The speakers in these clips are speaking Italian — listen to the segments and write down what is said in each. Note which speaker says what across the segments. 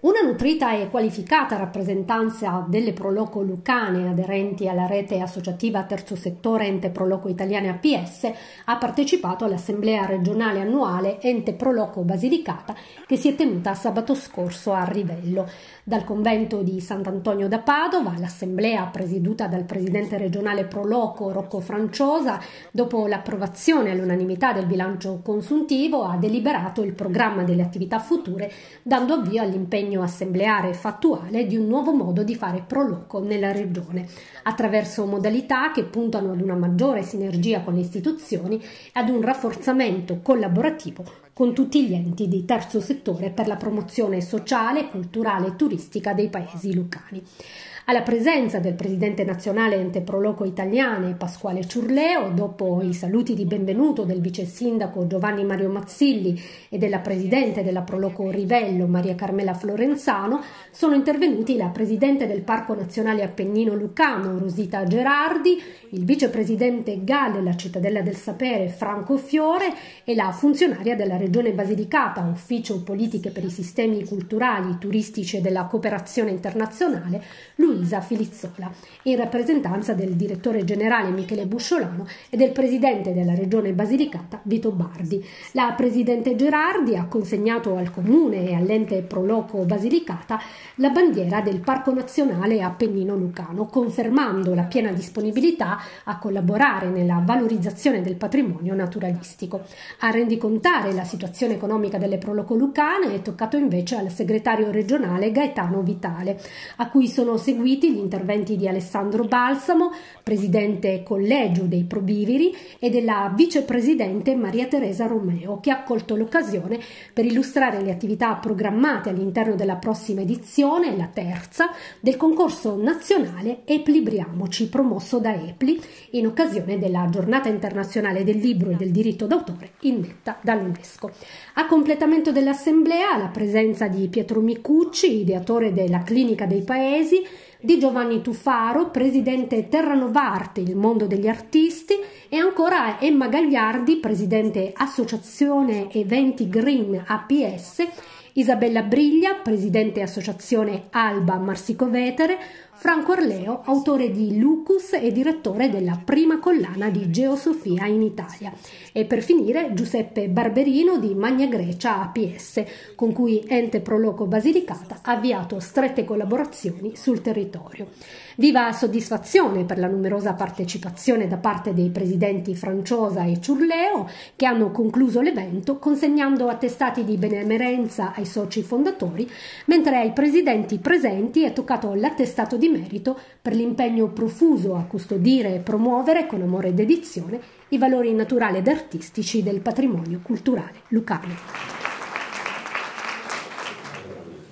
Speaker 1: Una nutrita e qualificata rappresentanza delle Proloco lucane aderenti alla rete associativa Terzo Settore Ente Proloco Italiane APS ha partecipato all'Assemblea regionale annuale Ente Proloco Basilicata che si è tenuta sabato scorso a Rivello. Dal convento di Sant'Antonio da Padova, l'assemblea presieduta dal presidente regionale Proloco Rocco Franciosa, dopo l'approvazione all'unanimità del bilancio consuntivo, ha deliberato il programma delle attività future, dando avvio all'impegno assembleare e fattuale di un nuovo modo di fare Proloco nella regione, attraverso modalità che puntano ad una maggiore sinergia con le istituzioni e ad un rafforzamento collaborativo con tutti gli enti di terzo settore per la promozione sociale, culturale e turistica dei paesi lucani. Alla presenza del presidente nazionale Ente Proloco Italiane Pasquale Ciurleo, dopo i saluti di benvenuto del vice sindaco Giovanni Mario Mazzilli e della presidente della Proloco Rivello Maria Carmela Florenzano, sono intervenuti la presidente del Parco Nazionale Appennino Lucano Rosita Gerardi, il vicepresidente GAL della Cittadella del Sapere Franco Fiore e la funzionaria della Regione Basilicata, Ufficio Politiche per i Sistemi Culturali, Turistici e della Cooperazione Internazionale, Luisa Filizzola, in rappresentanza del direttore generale Michele Busciolano e del presidente della Regione Basilicata Vito Bardi. La presidente Gerardi ha consegnato al Comune e all'Ente Proloco Basilicata la bandiera del Parco Nazionale Appennino Lucano, confermando la piena disponibilità a collaborare nella valorizzazione del patrimonio naturalistico. A rendicontare la situazione economica delle Proloco lucane è toccato invece al segretario regionale Gaetano Vitale, a cui sono seguiti gli interventi di Alessandro Balsamo, presidente collegio dei Probiviri, e della vicepresidente Maria Teresa Romeo, che ha colto l'occasione per illustrare le attività programmate all'interno della prossima edizione, la terza, del concorso nazionale Eplibriamoci, promosso da EPLI in occasione della Giornata Internazionale del Libro e del Diritto d'autore indetta dall'UNESCO. A completamento dell'assemblea, la presenza di Pietro Micucci, ideatore della Clinica dei Paesi, di Giovanni Tufaro, presidente Terranovarte, il mondo degli artisti, e ancora Emma Gagliardi, presidente Associazione Eventi Green APS, Isabella Briglia, presidente Associazione Alba Marsico Vetere, Franco Arleo, autore di Lucus e direttore della prima collana di Geosofia in Italia, e per finire Giuseppe Barberino di Magna Grecia APS, con cui Ente Proloco Basilicata ha avviato strette collaborazioni sul territorio. Viva soddisfazione per la numerosa partecipazione da parte dei presidenti Franciosa e Ciurleo, che hanno concluso l'evento consegnando attestati di benemerenza ai soci fondatori, mentre ai presidenti presenti è toccato l'attestato di merito per l'impegno profuso a custodire e promuovere con amore e dedizione i valori naturali ed artistici del patrimonio culturale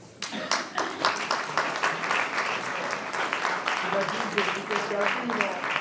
Speaker 1: lucano.